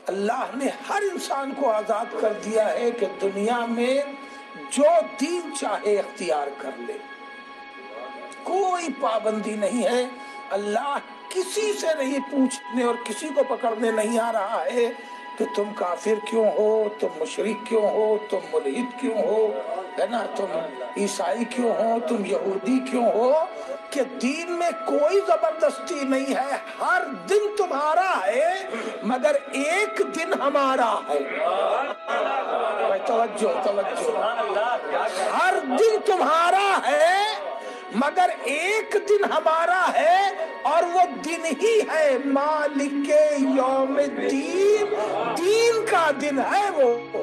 अल्लाह ने हर इंसान को आजाद कर दिया है कि दुनिया में जो दीन चाहे इख्तियार कर ले, कोई पाबंदी नहीं है। अल्लाह किसी से नहीं पूछने और किसी को पकड़ने नहीं आ रहा है कि तुम काफिर क्यों हो, तुम मुशरिक क्यों हो, तुम मुल्हिद क्यों हो, है ना, तुम ईसाई क्यों हो, तुम यहूदी क्यों हो। कि दीन में कोई जबरदस्ती नहीं है। हर दिन तुम्हारा है मगर एक दिन हमारा है। तवज्जो तवज्जो, हर दिन तुम्हारा है मगर एक दिन हमारा है, और वो दिन ही है मालिके यौमिद्दीन, दीन का दिन है वो।